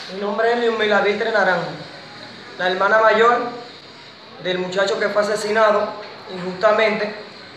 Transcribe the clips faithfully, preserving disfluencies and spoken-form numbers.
Mi nombre es Liumila Viltre Naranjo, la hermana mayor del muchacho que fue asesinado injustamente.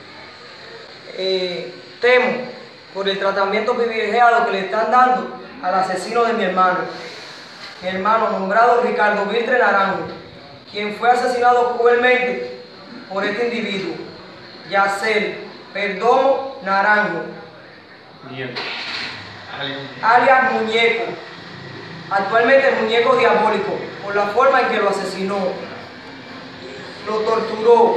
Eh, temo por el tratamiento privilegiado que le están dando al asesino de mi hermano, mi hermano nombrado Ricardo Viltre Naranjo, quien fue asesinado cruelmente por este individuo, Yacel Perdomo Naranjo, Bien. alias Muñeco, actualmente el muñeco diabólico, por la forma en que lo asesinó, lo torturó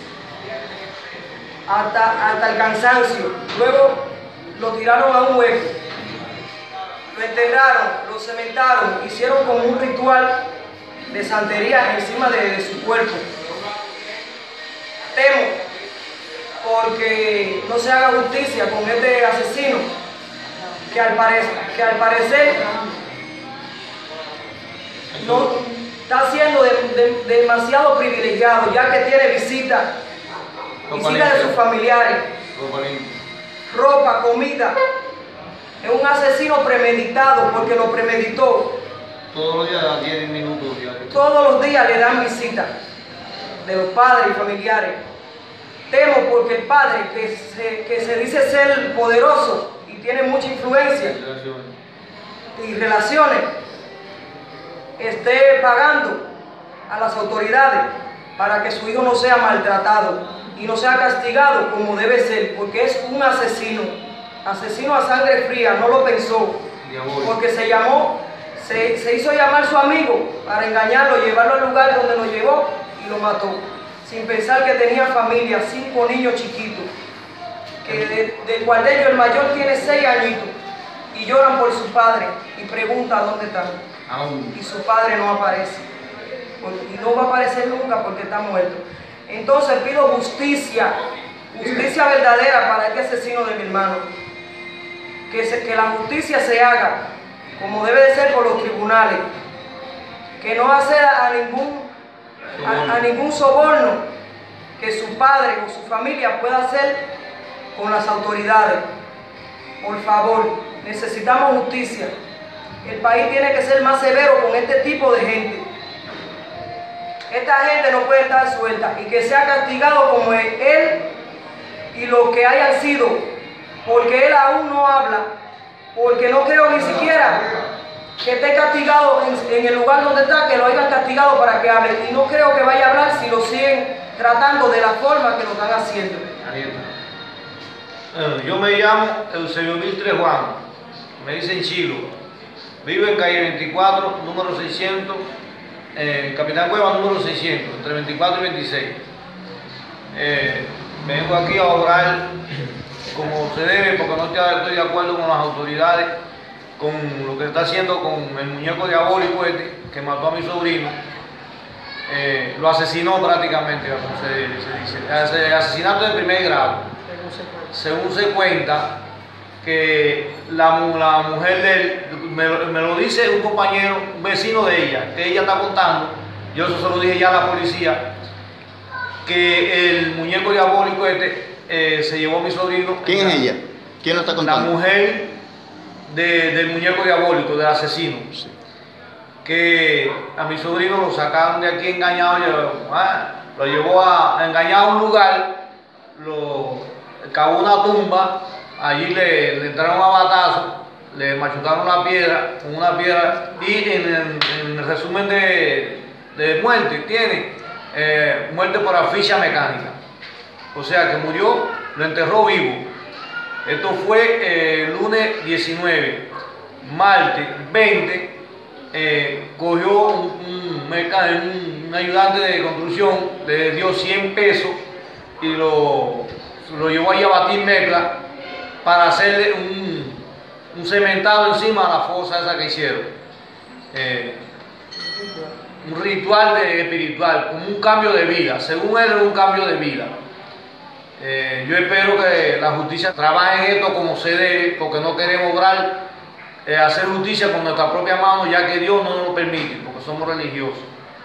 hasta, hasta el cansancio, luego lo tiraron a un hueco, lo enterraron, lo cementaron, hicieron como un ritual de santería encima de, de su cuerpo. Temo porque no se haga justicia con este asesino que al, pare que al parecer no está siendo de, de, demasiado privilegiado, ya que tiene visita, visita de sus familiares, ropa, comida. Es un asesino premeditado porque lo premeditó. Todos los días, diez minutos diarios. Todos los días le dan visita de los padres y familiares. Temo porque el padre, que se, que se dice ser poderoso y tiene mucha influencia y relaciones, esté pagando a las autoridades para que su hijo no sea maltratado y no sea castigado como debe ser, porque es un asesino, asesino a sangre fría, no lo pensó, porque se llamó, se, se hizo llamar su amigo para engañarlo, llevarlo al lugar donde lo llevó y lo mató, sin pensar que tenía familia, cinco niños chiquitos, que de, del cual de ellos el mayor tiene seis añitos y lloran por su padre y preguntan dónde están. Y su padre no aparece, y no va a aparecer nunca porque está muerto. Entonces pido justicia, justicia verdadera para este asesino de mi hermano, que, se, que la justicia se haga como debe de ser por los tribunales, que no acceda a ningún, a, a ningún soborno que su padre o su familia pueda hacer con las autoridades. Por favor, necesitamos justicia. El país tiene que ser más severo con este tipo de gente. Esta gente no puede estar suelta y que sea castigado como él y los que hayan sido, porque él aún no habla, porque no creo ni siquiera que esté castigado en, en el lugar donde está, que lo hayan castigado para que hable, y no creo que vaya a hablar si lo siguen tratando de la forma que lo están haciendo. Yo me llamo Eusebio Viltre Juan, me dicen Chilo. Vivo en calle veinticuatro, número seiscientos, eh, Capitán Cueva, número seiscientos, entre veinticuatro y veintiséis. Eh, vengo aquí a obrar como se debe, porque no estoy de acuerdo con las autoridades, con lo que está haciendo con el muñeco diabólico este, que mató a mi sobrino. Eh, lo asesinó prácticamente, como se, se dice. Asesinato de primer grado. Según se cuenta, que la, la mujer de él, me, me lo dice un compañero, un vecino de ella, que ella está contando, yo eso se lo dije ya a la policía, que el muñeco diabólico este eh, se llevó a mi sobrino. ¿Quién es ella? ¿Quién lo está contando? La mujer de, del muñeco diabólico, del asesino. Sí. Que a mi sobrino lo sacaron de aquí engañado, lo, ah, lo llevó a, a engañar a un lugar, lo cavó una tumba. Allí le, le entraron a batazo, le machucaron la piedra con una piedra y en el, en el resumen de, de muerte tiene eh, muerte por asfixia mecánica. O sea que murió, lo enterró vivo. Esto fue eh, lunes diecinueve, martes veinte, eh, cogió un, un, un, un ayudante de construcción, le dio cien pesos y lo, lo llevó ahí a batir mezcla para hacerle un, un cementado encima a la fosa esa que hicieron. Eh, un ritual de, espiritual, como un cambio de vida. Según él, es un cambio de vida. Eh, yo espero que la justicia trabaje en esto como se debe, porque no queremos obrar, eh, hacer justicia con nuestra propia mano, ya que Dios no nos lo permite, porque somos religiosos.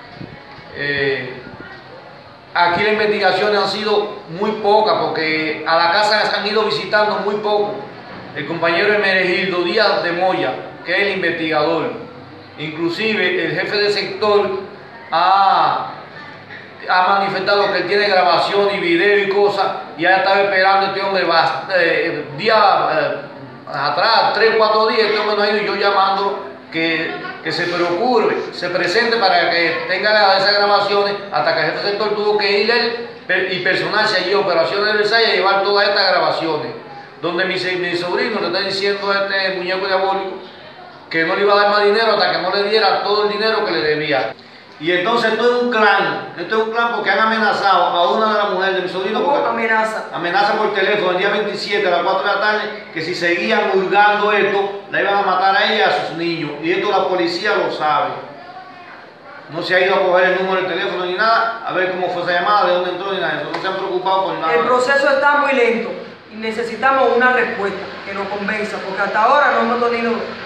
Eh, Aquí las investigaciones han sido muy pocas porque a la casa se han ido visitando muy poco. El compañero Hermenegildo Díaz de Moya, que es el investigador, Inclusive el jefe de sector ha, ha manifestado que él tiene grabación y video y cosas, y ha estado esperando este hombre eh, días eh, atrás, tres o cuatro días, este hombre no ha ido, y yo llamando que, que se preocupe, se presente para que tenga esas grabaciones, hasta que el jefe de sector tuvo que ir él y personarse allí a Operaciones de Versalles a llevar todas estas grabaciones, donde mi, mi sobrino le está diciendo a este muñeco diabólico que no le iba a dar más dinero hasta que no le diera todo el dinero que le debía. Y entonces esto es un clan, esto es un clan porque han amenazado a una de las mujeres de mi sobrino. ¿Cómo amenaza? Amenaza por teléfono el día veintisiete a las cuatro de la tarde que si seguían hurgando esto, la iban a matar a ella y a sus niños. Y esto la policía lo sabe. No se ha ido a coger el número del teléfono ni nada, a ver cómo fue esa llamada, de dónde entró ni nada de eso. No se han preocupado por nada. El proceso está muy lento y necesitamos una respuesta que nos convenza, porque hasta ahora no hemos tenido